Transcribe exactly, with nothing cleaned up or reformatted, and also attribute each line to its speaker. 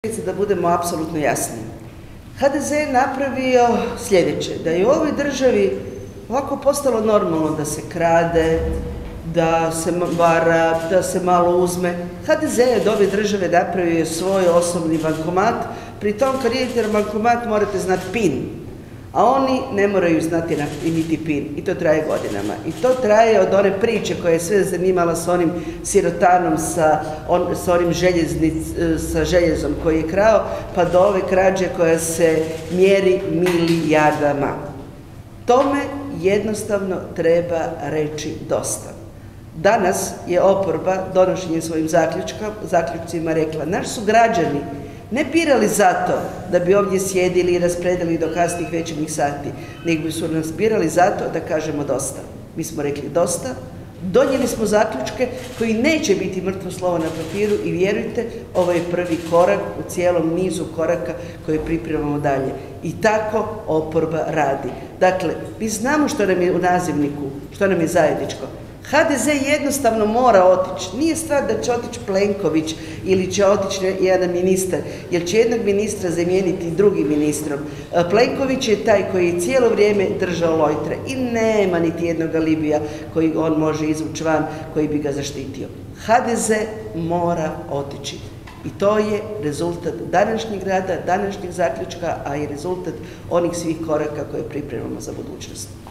Speaker 1: Da budemo apsolutno jasni. ha de ze je napravio sljedeće, da je u ovoj državi ovako postalo normalno da se krade, da se vara, da se malo uzme. ha de ze je od ove države napravio svoj osobni bankomat, pri tom kad idete na bankomat morate znati pin, a oni ne moraju znati niti pin i to traje godinama. I to traje od one priče koja je sve zanimala s onim sirotanom, sa, on, sa onim željeznic, sa željezom koji je krao, pa do ove krađe koja se mjeri milijardama. Tome jednostavno treba reći dosta. Danas je oporba donošenjem svojim zaključcima rekla, naš su građani ne birali zato da bi ovdje sjedili i raspredali do kasnih večernjih sati, nego su nas birali zato da kažemo dosta. Mi smo rekli dosta, donijeli smo zaključke koji neće biti mrtvo slovo na papiru i vjerujte, ovo je prvi korak u cijelom nizu koraka koje pripremamo dalje. I tako oporba radi. Dakle, mi znamo što nam je u nazivniku, što nam je zajedničko. ha de ze jednostavno mora otići. Nije stvar da će otići Plenković ili će otići jedan ministar, jer će jednog ministra zamijeniti drugim ministrom. Plenković je taj koji je cijelo vrijeme držao lojtre i nema niti jednog alibija koji on može izvući van, koji bi ga zaštitio. ha de ze mora otići. I to je rezultat današnjeg rada, današnjeg zaključka, a i rezultat onih svih koraka koje pripremamo za budućnost.